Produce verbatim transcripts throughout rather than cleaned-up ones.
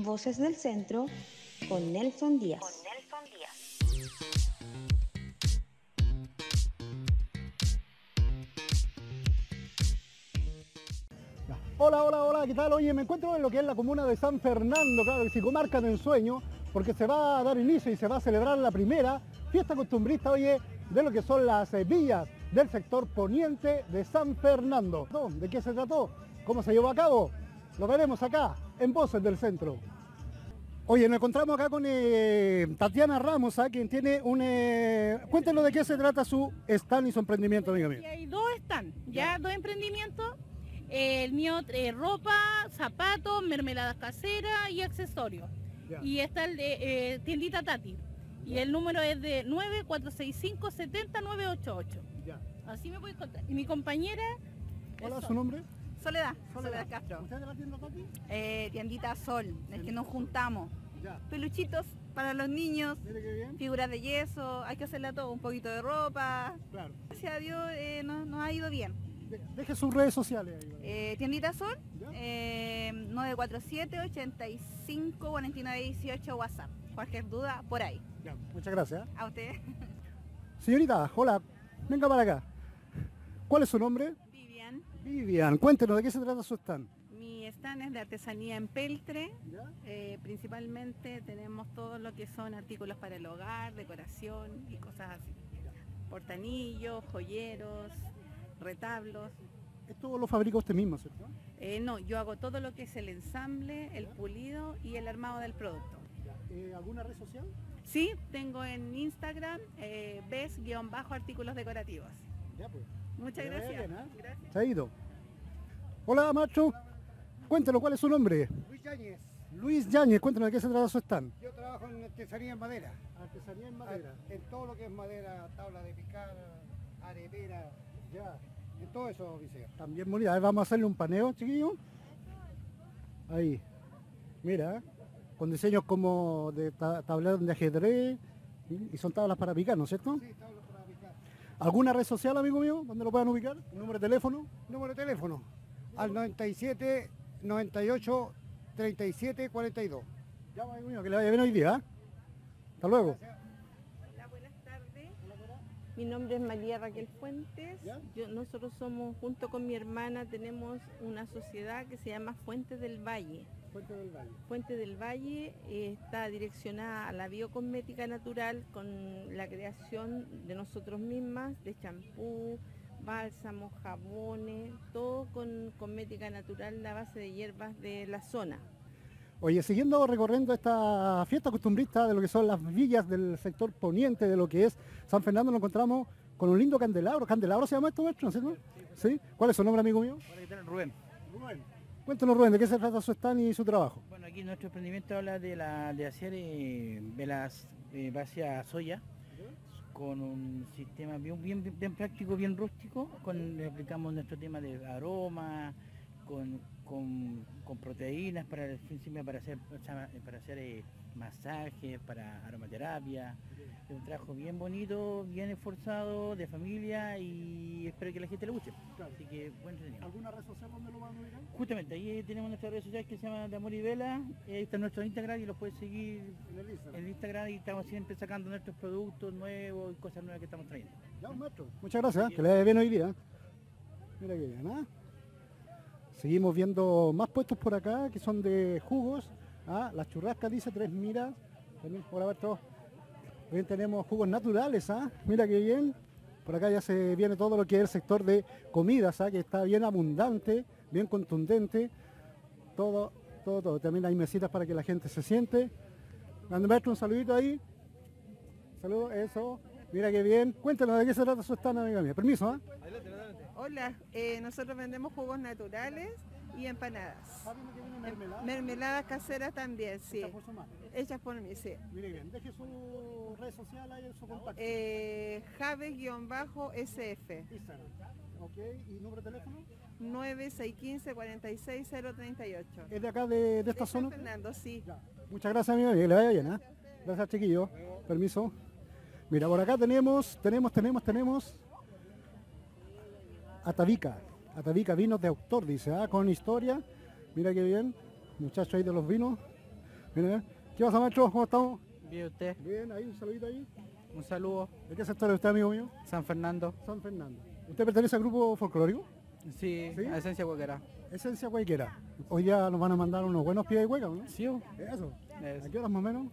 Voces del Centro con Nelson Díaz. Con Nelson Díaz. Hola, hola, hola, ¿qué tal? Oye, me encuentro en lo que es la comuna de San Fernando, claro que sí, comarca de ensueño, porque se va a dar inicio y se va a celebrar la primera fiesta costumbrista, oye, de lo que son las eh, villas del sector poniente de San Fernando. ¿De qué se trató? ¿Cómo se llevó a cabo? Lo veremos acá, en Voces del Centro. Oye, nos encontramos acá con eh, Tatiana Ramos, ¿ah? Quien tiene un... Eh... Cuéntenos de qué se trata su stand y su emprendimiento, amiga mía. Y hay dos stands, ya, ya dos emprendimientos. Eh, el mío, eh, ropa, zapatos, mermeladas caseras y accesorios. Ya. Y está el de eh, tiendita Tati. Ya. Y el número es de nueve cuatro seis cinco, siete cero nueve ocho ocho. Ya. Así me voy a encontrar. Y mi compañera... Hola, ¿su nombre? Soledad, Soledad, Soledad Castro. ¿Usted de la tienda Tati? Eh, tiendita Sol, es que nos juntamos. Ya. Peluchitos para los niños, Mire qué bien. Figuras de yeso, hay que hacerle a todo, un poquito de ropa. Claro. Gracias a Dios eh, nos, nos ha ido bien. Deje sus redes sociales ahí. Eh, tiendita Sol, eh, nueve cuatro siete, ocho cinco, cuatro nueve uno ocho WhatsApp. Cualquier duda, por ahí. Ya, muchas gracias. A usted. Señorita, hola, venga para acá. ¿Cuál es su nombre? Vivian. Vivian, cuéntenos de qué se trata su stand. Mi stand es de artesanía en peltre. Eh, principalmente tenemos todo lo que son artículos para el hogar, decoración y cosas así. Portanillos, joyeros, retablos. ¿Esto lo fabrica usted mismo, cierto? Eh, no, yo hago todo lo que es el ensamble, el pulido y el armado del producto. Eh, ¿Alguna red social? Sí, tengo en Instagram, eh, ves-artículos decorativos. Ya pues. Muchas ya gracias. Bien, ¿eh? Gracias. Se ha ido. Hola, macho. Cuéntenos, ¿cuál es su nombre? Luis Yáñez. Luis Yáñez, cuéntenos de qué se trata su stand. Yo trabajo en artesanía en madera. Artesanía en madera. En todo lo que es madera, tabla de picar, arepera, ya. En todo eso, dice. También bonita. A ver, vamos a hacerle un paneo, chiquillo. Ahí. Mira, con diseños como de ta tableros de ajedrez. Y son tablas para picar, ¿no es cierto? Sí, tablas para picar. ¿Alguna red social, amigo mío, donde lo puedan ubicar? ¿Un número de teléfono? Número de teléfono. Al noventa y siete, noventa y ocho, treinta y siete, cuarenta y dos. Ya, amigo mío, que le vaya bien hoy día. ¿eh? Hasta luego. Gracias. Hola, buenas tardes. Mi nombre es María Raquel Fuentes. Yo, nosotros somos, junto con mi hermana, tenemos una sociedad que se llama Fuentes del Valle. Fuente del Valle. Fuente del Valle eh, está direccionada a la biocosmética natural con la creación de nosotros mismas, de champú, bálsamos, jabones, todo con cosmética natural a base de hierbas de la zona. Oye, siguiendo recorriendo esta fiesta costumbrista de lo que son las villas del sector poniente de lo que es San Fernando, nos encontramos con un lindo candelabro. ¿Candelabro se llama esto, maestro? ¿Sí? ¿Sí? ¿Cuál es su nombre, amigo mío? Rubén. Rubén. Cuéntanos, Rubén, ¿de qué se trata su stand y su trabajo? Bueno, aquí nuestro emprendimiento habla de, la, de hacer eh, velas eh, base a soya, con un sistema bien, bien, bien práctico, bien rústico, con, le aplicamos nuestro tema de aroma, con, con, con proteínas para, para hacer, para hacer eh, masajes, para aromaterapia. Es un trabajo bien bonito, bien esforzado, de familia, y espero que a la gente le guste. Claro. Así que buen entretenido. ¿Alguna red social donde lo van a ubicar? Justamente, ahí tenemos nuestra red social que se llama De Amor y Vela, ahí está nuestro Instagram y lo puedes seguir en el Instagram. En el Instagram, y estamos siempre sacando nuestros productos nuevos y cosas nuevas que estamos trayendo. Ya, maestro. Muchas gracias, que le vaya bien hoy día. Mira qué bien, ¿ah? Seguimos viendo más puestos por acá que son de jugos. ¿Ah? Las churrascas, dice, tres miras. También por haber todo. También tenemos jugos naturales, ¿ah? Mira qué bien. Por acá ya se viene todo lo que es el sector de comidas, ¿ah? Que está bien abundante, bien contundente. Todo, todo, todo. También hay mesitas para que la gente se siente. Grande maestro, un saludito ahí. Saludos, eso. Mira qué bien. Cuéntanos de qué se trata su stand, amiga mía. Permiso, ¿ah? ¿eh? Adelante, adelante. Hola, eh, nosotros vendemos jugos naturales y empanadas. Mermelada? Mermeladas caseras también, sí. ¿Hechas por su madre? Hechas por mí, sí. Mire bien, deje su red social ahí en su contacto. Eh, Jave-S F. Instagram. Ok, ¿y número de teléfono? nueve seis uno cinco, cuatro seis cero tres ocho. ¿Es de acá, de, de esta de zona? San Fernando, sí. Ya. Muchas gracias, amigo, que le vaya bien, ¿eh? Gracias, chiquillo. Permiso. Mira, por acá tenemos, tenemos, tenemos, tenemos Atavica. Atavica, vinos de autor, dice, ¿ah? Con historia. Mira qué bien. Muchachos ahí de los vinos. Mira, ¿qué pasa, maestro? ¿Cómo estamos? Bien, usted. Bien, ahí, un saludito ahí. Un saludo. ¿De qué sector es usted, amigo mío? San Fernando. San Fernando. ¿Usted pertenece al grupo folclórico? Sí, ¿Sí? a Esencia Huequera. Esencia Huequera. Hoy ya nos van a mandar unos buenos pies de hueca, ¿no? Sí, o- Eso. Eso. ¿A qué horas más o menos?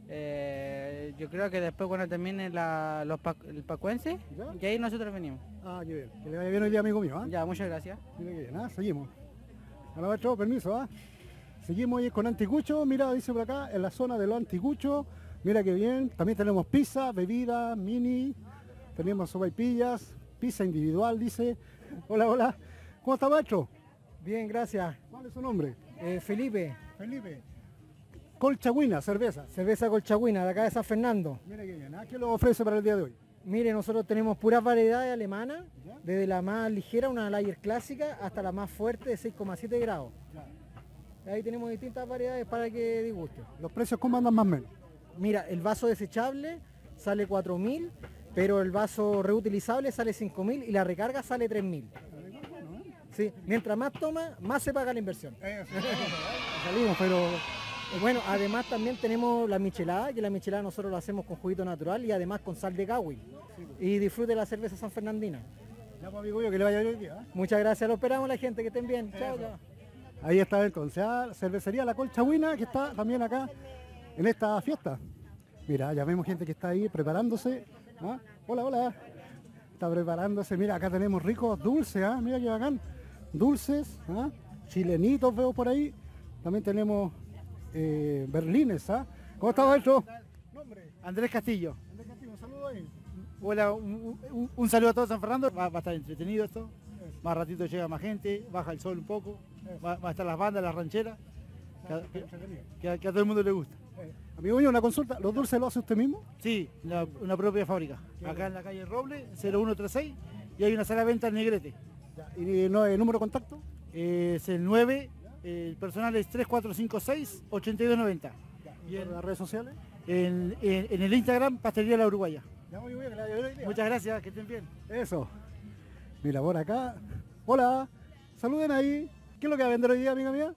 Eh, yo creo que después cuando termine la, los pa- el pacuense, ¿Ya? y ahí nosotros venimos. Ah, qué bien. Que le vaya bien hoy día, amigo mío, ¿ah? Ya, muchas gracias. Mira qué bien, ¿ah? Seguimos. Ahora, maestro, permiso, ¿ah? Seguimos hoy con anticucho. Mira, dice por acá, en la zona de los anticuchos. Mira qué bien. También tenemos pizza, bebida, mini. Tenemos sopaipillas, pizza individual, dice. Hola, hola. ¿Cómo está, maestro? Bien, gracias. ¿Cuál es su nombre? Eh, Felipe, Felipe. Colchagüina, cerveza. cerveza colchagüina de acá de San Fernando. Mira qué bien, ¿ah? ¿Qué lo ofrece para el día de hoy? Mire, nosotros tenemos puras variedades alemanas, ¿Ya? desde la más ligera, una lager clásica, hasta la más fuerte de seis coma siete grados. Ahí tenemos distintas variedades para que disguste. ¿Los precios cómo andan más o menos? Mira, el vaso desechable sale cuatro mil, pero el vaso reutilizable sale cinco mil y la recarga sale tres mil. Sí, mientras más toma, más se paga la inversión. Salimos, pero... Bueno, además también tenemos la michelada, que la michelada nosotros la hacemos con juguito natural y además con sal de Gawi. Y disfrute la cerveza sanfernandina. Ya, pues, amigo mío, que le vaya bien hoy día, ¿ah? Muchas gracias, lo esperamos la gente, que estén bien. Chao, chao. Ahí está entonces, ¿ah? Cervecería La Colchagüina, que está también acá en esta fiesta. Mira, ya vemos gente que está ahí preparándose. ¿Ah? Hola, hola. Está preparándose. Mira, acá tenemos ricos dulces, ¿ah? Mira qué bacán. Dulces, ¿ah? Chilenitos veo por ahí. También tenemos eh, berlines, ¿ah? ¿Cómo está, maestro? ¿Nombre? Andrés Castillo. Andrés Castillo, un saludo ahí. Hola, un, un- un saludo a todo San Fernando. Va, va a estar entretenido esto. Más ratito llega más gente, baja el sol un poco. Va, va a estar las bandas, las rancheras. Que, a- que- que a, que a todo el mundo le gusta. Amigo mío, una consulta. ¿Los dulces los hace usted mismo? Sí, la- una propia fábrica. Acá en la calle Roble, cero uno treinta y seis. Y hay una sala de venta en Negrete. ¿Y no, el número de contacto? Eh, es el nueve, eh, el personal es tres cuatro cinco seis, ocho dos nueve cero. ¿Y en las redes sociales? En, en- en el Instagram, Pastelería La Uruguaya. Ya, muy bien, que le vaya bien hoy día. Muchas gracias, que estén bien. Eso. Mira, por acá. Hola. Saluden ahí. ¿Qué es lo que va a vender hoy día, amiga mía?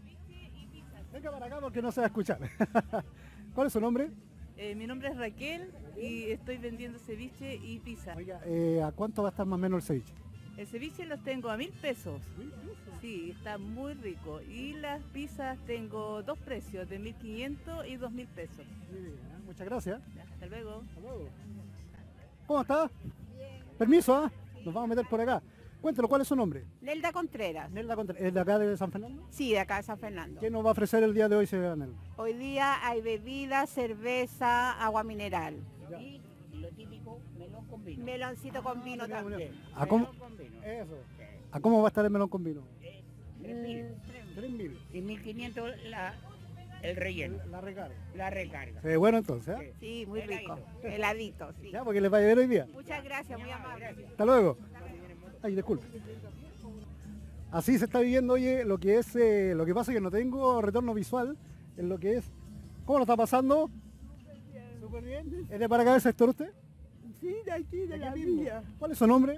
Venga para acá porque no se va a escuchar. ¿Cuál es su nombre? Eh, mi nombre es Raquel y estoy vendiendo ceviche y pizza. Eh, ¿A cuánto va a estar más o menos el ceviche? El ceviche los tengo a mil pesos. Sí, está muy rico. Y las pizzas tengo dos precios, de mil quinientos y dos mil pesos. Muchas gracias. Hasta luego. ¿Cómo está? Permiso, ¿ah? Nos vamos a meter por acá. Cuéntelo, ¿cuál es su nombre? Nelda Contreras. Nelda Contreras. ¿Es de acá de San Fernando? Sí, de acá de San Fernando. ¿Qué nos va a ofrecer el día de hoy, señora Nelda? Hoy día hay bebida, cerveza, agua mineral. Y lo típico, melón con vino. Meloncito con vino también. ¿A cómo, Eso. ¿A cómo va a estar el melón con vino? tres mil. tres mil. Y mil quinientos la, el relleno. La recarga. La recarga. Se ve bueno entonces, ¿eh? Sí, muy rico. Heladito, sí. Ya, porque les vaya bien hoy día. Muchas gracias, muy amable. Hasta luego. Ay, disculpe. Así se está viviendo, oye, lo que es, eh, lo que pasa es que no tengo retorno visual en lo que es. ¿Cómo lo está pasando? Súper bien. ¿Es de para acá del sector usted? Sí, de aquí, de, De la aquí mismo. villa. ¿Cuál es su nombre?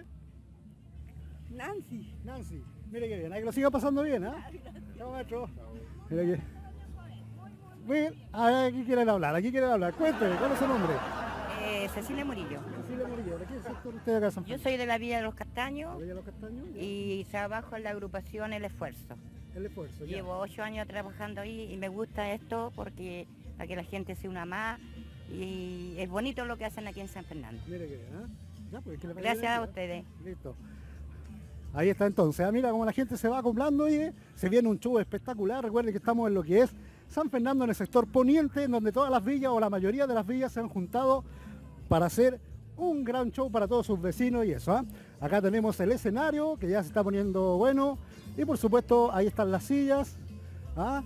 Nancy. Nancy. Mire qué bien, ahí que lo siga pasando bien, ¿ah? Chao, maestro. Mire que... Muy bien, a ver, aquí quieren hablar, aquí quieren hablar. Cuénteme, ¿cuál es su nombre? Eh, Cecilia Murillo. Cecilia Murillo, ¿de qué sector usted acá de San Yo soy de la Villa de los Castaños, ¿La Villa de los Castaños? Ya. y trabajo en la agrupación El Esfuerzo. El esfuerzo, ya. Llevo ocho años trabajando ahí y me gusta esto porque para que la gente se una más y es bonito lo que hacen aquí en San Fernando. Mire que bien, ¿ah? Ya, pues, que le vaya Gracias bien, a ¿eh? ustedes. Listo. Ahí está entonces, ah, mira cómo la gente se va acoplando y se viene un show espectacular. Recuerden que estamos en lo que es San Fernando, en el sector poniente, en donde todas las villas o la mayoría de las villas se han juntado para hacer un gran show para todos sus vecinos y eso. ¿ah? Acá tenemos el escenario que ya se está poniendo bueno y por supuesto ahí están las sillas. ¿ah?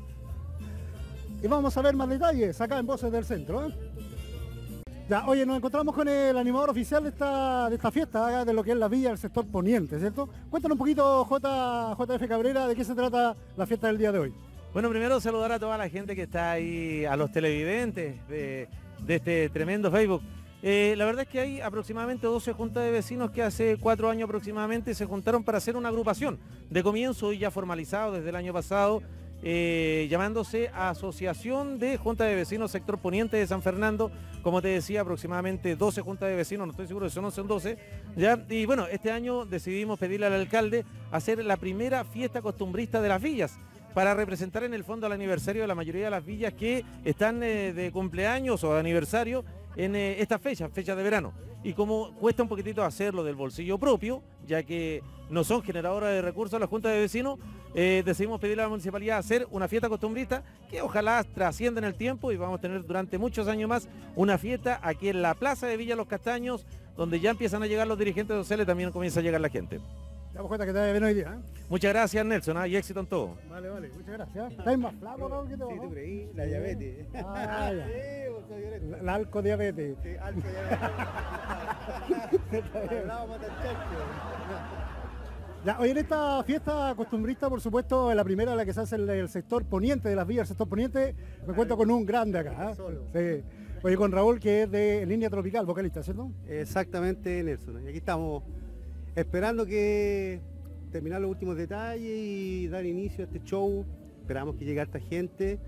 Y vamos a ver más detalles acá en Voces del Centro. ¿eh? Ya, oye, nos encontramos con el animador oficial de esta, de esta fiesta, acá de lo que es la villa del sector poniente, ¿cierto? Cuéntanos un poquito, J, JF Cabrera, de qué se trata la fiesta del día de hoy. Bueno, primero saludar a toda la gente que está ahí, a los televidentes de, de este tremendo Facebook. Eh, la verdad es que hay aproximadamente doce juntas de vecinos que hace cuatro años aproximadamente se juntaron para hacer una agrupación de comienzo y ya formalizado desde el año pasado. eh, llamándose Asociación de Junta de Vecinos Sector Poniente de San Fernando. Como te decía, aproximadamente doce juntas de vecinos, no estoy seguro si son once o doce, ¿ya? Y bueno, este año decidimos pedirle al alcalde hacer la primera fiesta costumbrista de las villas, para representar en el fondo el aniversario de la mayoría de las villas que están eh, de cumpleaños o de aniversario en eh, esta fecha, fecha de verano. Y como cuesta un poquitito hacerlo del bolsillo propio, ya que no son generadoras de recursos las juntas de vecinos, eh, decidimos pedirle a la municipalidad hacer una fiesta costumbrista que ojalá trascienda en el tiempo, y vamos a tener durante muchos años más una fiesta aquí en la plaza de Villa Los Castaños, donde ya empiezan a llegar los dirigentes sociales, también comienza a llegar la gente. Te damos cuenta que te vaya bien hoy día, ¿eh? Muchas gracias, Nelson, ¿eh? Y éxito en todo. Vale, vale, muchas gracias. ¿Estáis más flaco, Raúl, que te? Sí, tú creí, la diabetes. Ah, ya. Sí, vos sos violento. La, la alcodiabetes. Sí, alcodiabetes. Hablábamos del chacho. Ya, hoy en esta fiesta costumbrista, por supuesto, la primera la que se hace en el sector poniente de las villas, el sector poniente, me cuento con un grande acá. ¿eh? Sí. Oye, con Raúl, que es de Línea Tropical, vocalista, ¿cierto? Exactamente, Nelson. Y aquí estamos esperando que terminar los últimos detalles y dar inicio a este show. Esperamos que llegue harta gente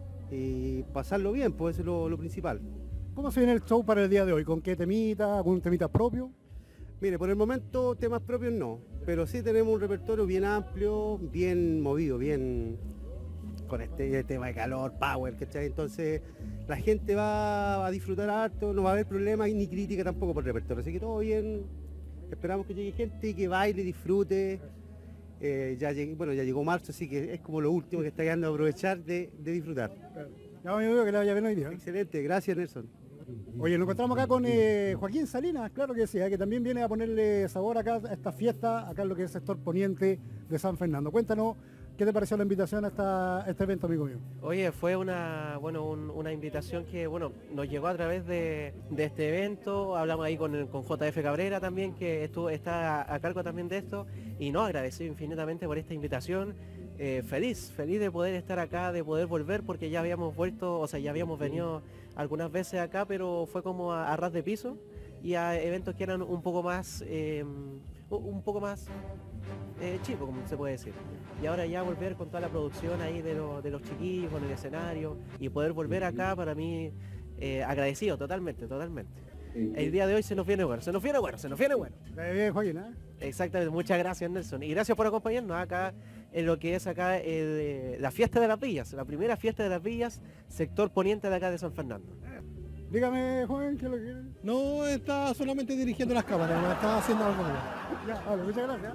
y pasarlo bien, pues eso es lo, lo principal. ¿Cómo se viene el show para el día de hoy? ¿Con qué temita? ¿Algún temita propio? Mire, por el momento temas propios no, pero sí tenemos un repertorio bien amplio, bien movido, bien con este tema de calor, power, ¿cachai? Entonces la gente va a disfrutar harto, no va a haber problemas ni crítica tampoco por el repertorio, así que todo bien. Esperamos que llegue gente y que baile, disfrute. Eh, ya llegué, bueno, ya llegó marzo, así que es como lo último que está quedando a aprovechar de, de disfrutar. Ya, amigo, que le vaya bien hoy día. Excelente, gracias, Nelson. Oye, nos encontramos acá con eh, Joaquín Salinas, claro que sí, eh, que también viene a ponerle sabor acá a esta fiesta, acá en lo que es el sector poniente de San Fernando. Cuéntanos, ¿qué te pareció la invitación a, esta, a este evento, amigo mío? Oye, fue una, bueno, un- una invitación que bueno, nos llegó a través de, de este evento. Hablamos ahí con, con J F Cabrera también, que estuvo, está a, a cargo también de esto, y no, agradecido infinitamente por esta invitación. Eh, feliz, feliz de poder estar acá, de poder volver, porque ya habíamos vuelto, o sea, ya habíamos venido algunas veces acá, pero fue como a, a ras de piso y a eventos que eran un poco más, eh, un un poco más eh, chico, como se puede decir. Y ahora ya volver con toda la producción ahí de, lo- de los chiquillos, con el escenario, y poder volver acá para mí, eh, agradecido totalmente, totalmente. El día de hoy se nos viene bueno, se nos viene bueno, se nos viene bueno. Bien, Joaquín, ¿eh? Exactamente, muchas gracias, Nelson. Y gracias por acompañarnos acá en lo que es acá eh, la fiesta de las villas, la primera fiesta de las villas, sector poniente de acá de San Fernando. Dígame, joven, ¿qué es lo que quiere? No, está solamente dirigiendo las cámaras, no está haciendo algo nuevo. Ya, vale, muchas gracias.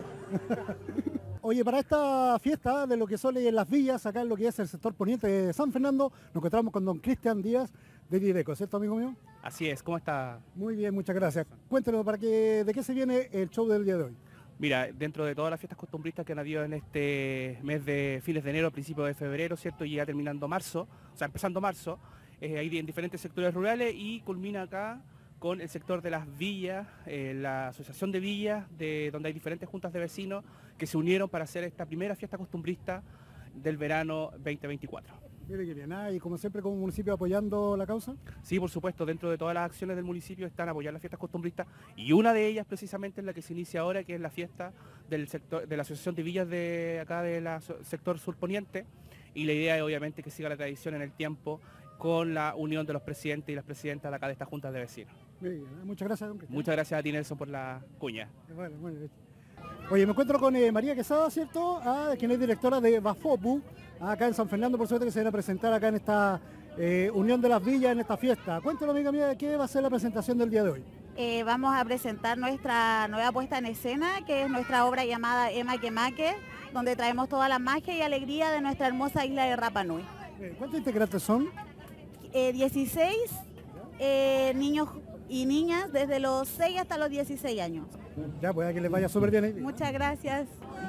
Oye, para esta fiesta de lo que son las villas, acá en lo que es el sector poniente de San Fernando, nos encontramos con don Cristian Díaz de Dideco, ¿cierto, amigo mío? Así es, ¿cómo está? Muy bien, muchas gracias. Cuéntenos, ¿para qué, ¿de qué se viene el show del día de hoy? Mira, dentro de todas las fiestas costumbristas que han habido en este mes de fines de enero, principios de febrero, ¿cierto? Y ya terminando marzo, o sea, empezando marzo, eh, hay en diferentes sectores rurales y culmina acá con el sector de las villas, eh, la asociación de villas, de donde hay diferentes juntas de vecinos que se unieron para hacer esta primera fiesta costumbrista del verano veinte veinticuatro. Mire que bien, ¿ah? Y como siempre como municipio apoyando la causa. Sí, por supuesto, dentro de todas las acciones del municipio están apoyar las fiestas costumbristas y una de ellas precisamente es la que se inicia ahora, que es la fiesta del sector de la Asociación de Villas de acá del sector surponiente, y la idea es obviamente que siga la tradición en el tiempo con la unión de los presidentes y las presidentas de acá de estas juntas de vecinos. Muy bien, ¿eh? Muchas gracias, don Cristian. Muchas gracias a ti, Nelson, por la cuña. Bueno, bueno. Oye, me encuentro con eh, María Quesada, ¿cierto? Ah, quien es directora de Bafopu, acá en San Fernando, por suerte, que se viene a presentar acá en esta eh, Unión de las Villas, en esta fiesta. Cuéntanos, amiga mía, ¿qué va a ser la presentación del día de hoy? Eh, vamos a presentar nuestra nueva puesta en escena, que es nuestra obra llamada Ema Quemaque, donde traemos toda la magia y alegría de nuestra hermosa isla de Rapa Nui. Eh, ¿Cuántos integrantes son? Eh, dieciséis eh, niños y niñas desde los seis hasta los dieciséis años. Ya, pues a que les vaya súper bien ahí. Muchas gracias.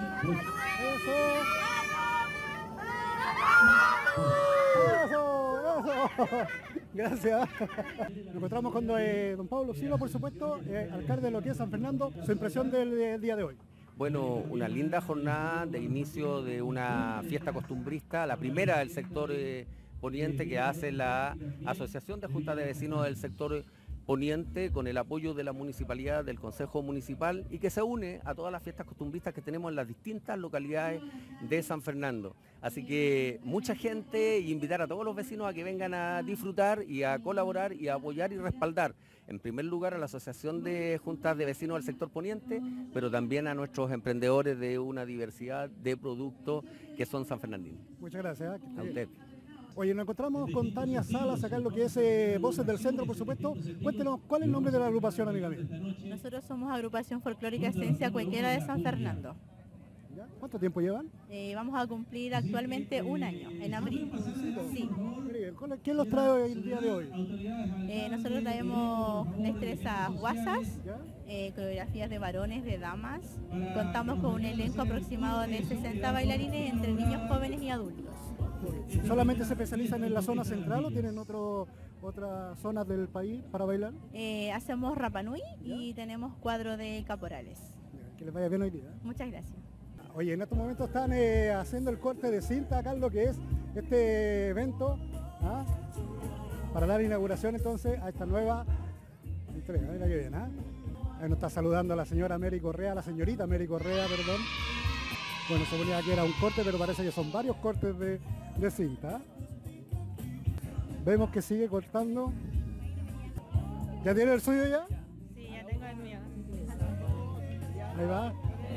Eso, eso. Gracias. Nos encontramos con eh, don Pablo Silva, por supuesto, eh, alcalde de lo que es San Fernando. Su impresión del, del día de hoy. Bueno, una linda jornada de inicio de una fiesta costumbrista, la primera del sector eh, poniente que hace la Asociación de Juntas de Vecinos del sector Poniente con el apoyo de la municipalidad, del Consejo Municipal y que se une a todas las fiestas costumbristas que tenemos en las distintas localidades de San Fernando. Así que mucha gente y invitar a todos los vecinos a que vengan a disfrutar y a colaborar y a apoyar y respaldar en primer lugar a la Asociación de Juntas de Vecinos del Sector Poniente, pero también a nuestros emprendedores de una diversidad de productos que son sanfernandinos. Muchas gracias. A usted. Oye, nos encontramos con Tania Salas, acá en lo que es eh, Voces del Centro, por supuesto. Cuéntenos, ¿cuál es el nombre de la agrupación, amiga mía? Nosotros somos Agrupación Folclórica Esencia Cuequera de San Fernando. ¿Ya? ¿Cuánto tiempo llevan? Eh, vamos a cumplir actualmente un año, en abril. Sí. ¿Quién los trae hoy, el día de hoy? Eh, nosotros traemos destrezas guasas, eh, coreografías de varones, de damas. Contamos con un elenco aproximado de sesenta bailarines entre niños, jóvenes y adultos. ¿Solamente se especializan en la zona central o tienen otro, otras zonas del país para bailar? Eh, hacemos Rapa Nui y tenemos cuadro de caporales. Que les vaya bien hoy día. Muchas gracias. Oye, en estos momentos están eh, haciendo el corte de cinta acá en lo que es este evento, ¿ah? Para dar inauguración entonces a esta nueva entrega. Mira qué bien, ¿ah? Ahí nos está saludando la señora Mary Correa, la señorita Mary Correa, perdón. Bueno, se ponía que era un corte, pero parece que son varios cortes de, de cinta. Vemos que sigue cortando. ¿Ya tiene el suyo ya? Sí, ya tengo el mío. Ahí va.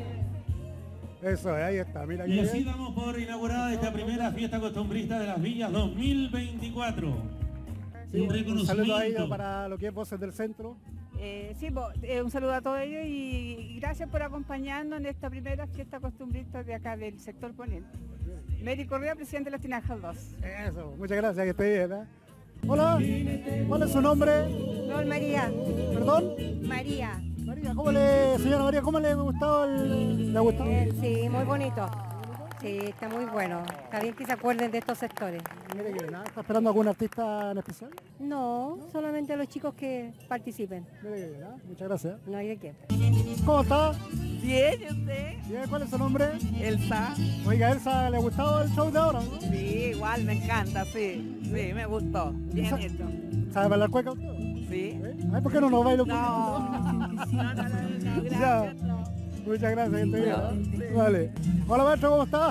Eso, ahí está, mira. Y así damos por inaugurada esta primera fiesta costumbrista de las Villas dos mil veinticuatro. Sí, un, un saludo a ellos para lo que es Voces del Centro. Eh, sí, bo, eh, un saludo a todos ellos y, y gracias por acompañarnos en esta primera fiesta costumbrista de acá del sector Poniente. Mary Correa, presidente de las Tinajas dos. Eso, muchas gracias, que esté bien, ¿eh? Hola, ¿cuál es su nombre? No, María. ¿Perdón? María. María, ¿cómo le, señora María, cómo le ha gustado el, le ha gustado? Eh, sí, muy bonito. Sí, está muy bueno. Está bien que se acuerden de estos sectores. Mire que nada, ¿está esperando algún artista en especial? No, solamente a los chicos que participen. Mire que nada, muchas gracias. No hay de qué. ¿Cómo está? Bien, ¿y usted? Bien, ¿cuál es su nombre? Elsa. Oiga, Elsa, ¿le ha gustado el show de ahora? ¿No? Sí, igual, me encanta, sí. Sí, me gustó. Bien Sa hecho. ¿Sabe bailar cueca usted? Sí. ¿Eh? Ay, ¿por qué no nos baila un No, no, no, no, no, Ya. gracias, no. Muchas gracias, gente. Sí. Vale. Hola, maestro, ¿cómo está?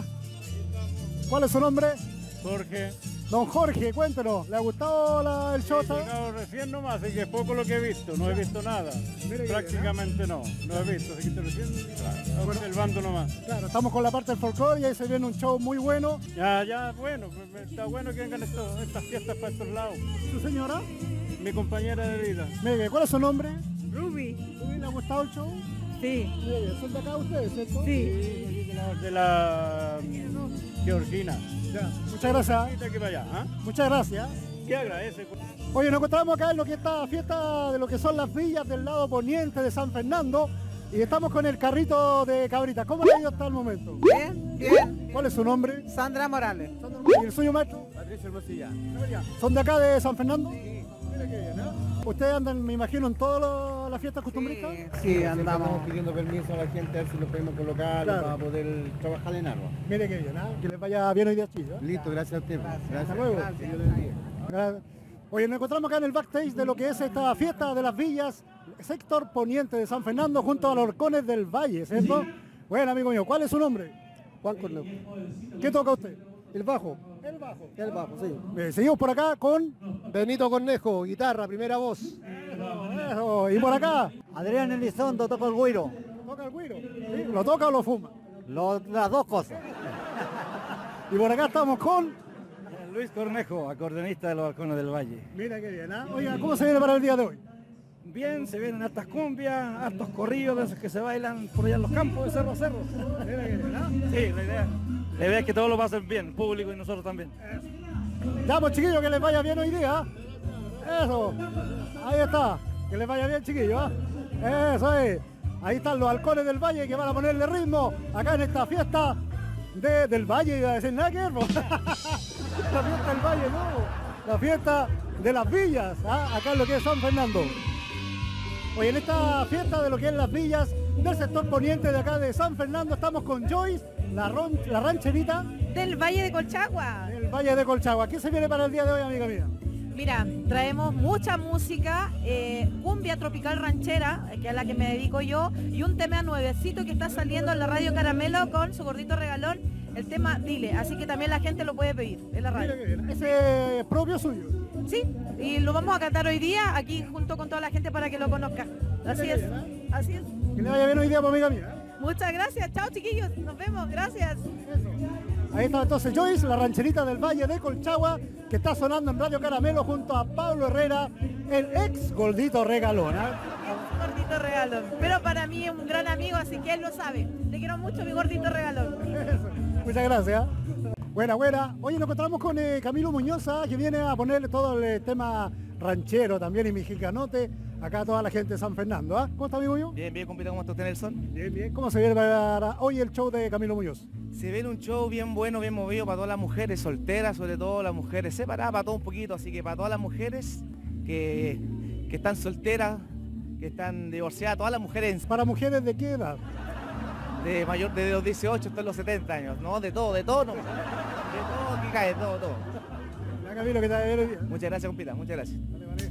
¿Cuál es su nombre? Jorge. Don Jorge, cuéntenos, ¿le ha gustado la, el show? He llegado recién nomás, así que es poco lo que he visto, no he visto nada. Prácticamente no, no he visto, así que recién observando nomás. Claro, estamos con la parte del folclore y ahí se viene un show muy bueno. Ya, ya, bueno, está bueno que vengan estos, estas fiestas para estos lados. ¿Su señora? Mi compañera de vida. Mire, ¿cuál es su nombre? Ruby. ¿Ruby, le ha gustado el show? Sí. Mire, ¿son de acá ustedes, cierto? Sí. De la, de la Georgina. Ya, muchas gracias. De aquí para allá, ¿ah? Muchas gracias. ¿Qué agradece? Oye, nos encontramos acá en lo que está fiesta de lo que son las villas del lado poniente de San Fernando y estamos con el carrito de cabritas. ¿Cómo le ha ido hasta el momento? Bien, bien. ¿Cuál es su nombre? Sandra Morales. Sandra Morales. ¿Y el suyo, maestro? Patricia Hermosilla. ¿Son de acá de San Fernando? Sí. Mira qué bien, ¿eh? ¿Ustedes andan, me imagino, en todas las fiestas costumbristas? Sí, sí, andamos. Estamos pidiendo permiso a la gente a ver si lo podemos colocar Claro. para poder trabajar en agua. Mire qué bien, ¿eh? Que les vaya bien hoy día, chicos. Listo, gracias a usted. Gracias. Hasta luego. Gracias. Dios le bendiga. Gracias. Oye, nos encontramos acá en el backstage de lo que es esta fiesta de las villas, sector poniente de San Fernando, junto a los Horcones del Valle, ¿cierto? Bueno, amigo mío, ¿cuál es su nombre? Juan Cornejo. ¿Qué toca usted? El bajo. El bajo. El bajo, sí. Bien, seguimos por acá con... Benito Cornejo, guitarra, primera voz. Eso, eso. Y por acá... Adrián Elizondo, toca el güiro. ¿Toca el güiro? ¿Sí? ¿Lo toca o lo fuma? Lo- las dos cosas. Y por acá estamos con... Luis Cornejo, acordeonista de los Halcones del Valle. Mira qué bien, ¿ah? Oiga, ¿cómo se viene para el día de hoy? Bien, se vienen hartas cumbias, hartos corridos de esos que se bailan por allá en los campos, de cerro a cerro. Mira qué bien, ¿ah? Sí, la idea, la idea es que todos lo pasen bien, público y nosotros también. Ya, pues chiquillos, que les vaya bien hoy día. Eso. Ahí está. Que les vaya bien, chiquillos. ¿ah? Eso es. Ahí están los Halcones del Valle que van a ponerle ritmo acá en esta fiesta de, del Valle. Iba a decir nada que ver, po. La fiesta del Valle, no. La fiesta de las villas, ¿ah? Acá en lo que es San Fernando. Hoy en esta fiesta de lo que es las villas del sector poniente de acá de San Fernando estamos con Joyce, la, ron, la rancherita del Valle de Colchagua. Del Valle de Colchagua. ¿Qué se viene para el día de hoy, amiga mía? Mira, traemos mucha música, eh, cumbia tropical ranchera, que es a la que me dedico yo, y un tema nuevecito que está saliendo en la radio Caramelo con su gordito regalón, el tema Dile, así que también la gente lo puede pedir en la radio. ¿Ese es propio suyo? Sí, y lo vamos a cantar hoy día aquí junto con toda la gente para que lo conozca. Así es, así es. Que le vaya bien hoy día, pues, amiga mía. Muchas gracias, chao chiquillos, nos vemos, gracias. Ahí está entonces Joyce, la rancherita del Valle de Colchagua, que está sonando en Radio Caramelo junto a Pablo Herrera, el ex Gordito Regalón. ¿eh? Gordito Regalón, pero para mí es un gran amigo, así que él lo sabe. Te quiero mucho, mi Gordito Regalón. Muchas gracias. Buena, buena. Hoy nos encontramos con eh, Camilo Muñoz, ¿eh? que viene a ponerle todo el tema ranchero también y mexicanote acá a toda la gente de San Fernando. ¿eh? ¿Cómo está, amigo mío? Bien, bien, compita, ¿cómo está usted, Nelson? Bien, bien. ¿Cómo se viene para hoy el show de Camilo Muñoz? Se viene un show bien bueno, bien movido para todas las mujeres solteras, sobre todo las mujeres separadas, para todo un poquito, así que para todas las mujeres que, que están solteras, que están divorciadas, todas las mujeres. ¿Para mujeres de qué edad? De mayor, de los dieciocho hasta los setenta años, ¿no? De todo, de todo, no. De todo, que cae, todo, todo. Ya, Camilo, que te bien. Muchas gracias, compita, muchas gracias. Vale, vale.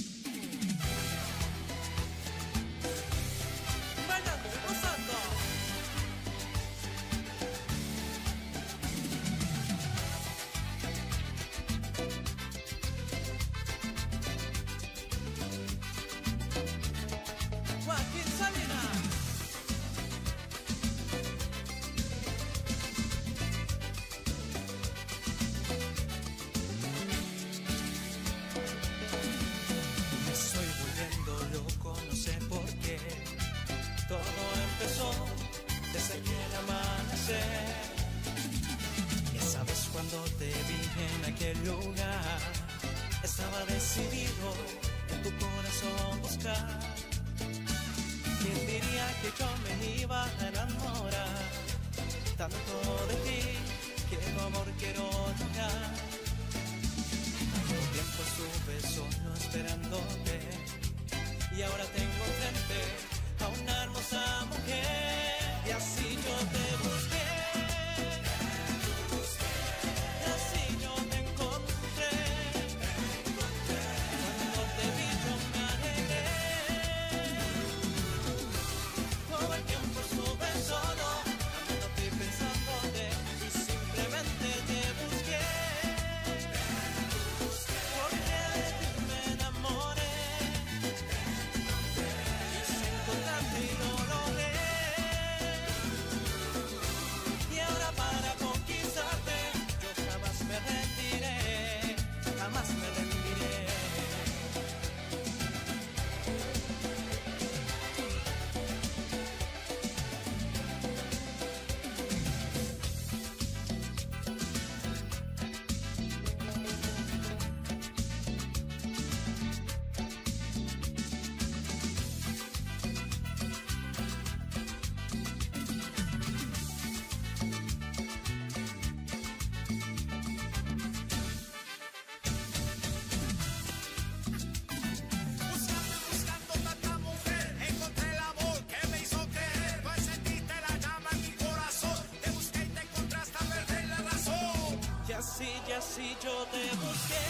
Y así yo te busqué,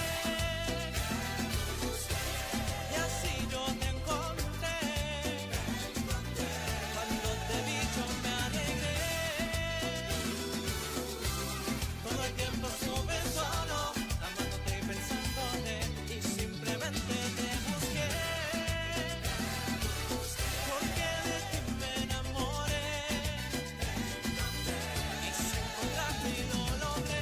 y así yo te encontré, cuando te vi yo me alegré, todo el tiempo estuve solo, amándote y pensándote, y simplemente te busqué, porque de ti me enamoré, y sin encontrarte y no logré.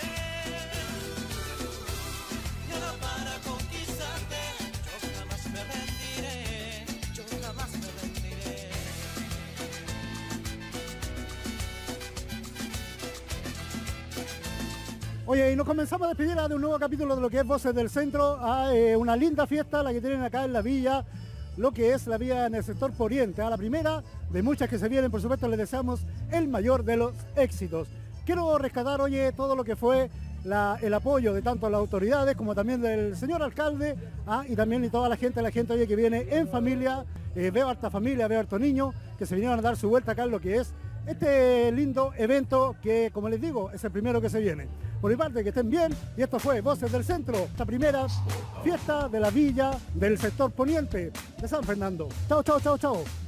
Oye, y nos comenzamos a despedir de un nuevo capítulo de lo que es Voces del Centro, a eh, una linda fiesta, la que tienen acá en la villa, lo que es la villa en el sector poniente, a la primera de muchas que se vienen. Por supuesto, les deseamos el mayor de los éxitos. Quiero rescatar, oye, todo lo que fue la, el apoyo de tanto las autoridades como también del señor alcalde, ah, y también de toda la gente, la gente, oye, que viene en familia. Eh, veo harta familia, veo harto niño que se vinieron a dar su vuelta acá en lo que es este lindo evento que, como les digo, es el primero que se viene. Por mi parte, que estén bien. Y esto fue Voces del Centro, esta primera fiesta de la villa del sector poniente de San Fernando. Chao, chao, chao, chao.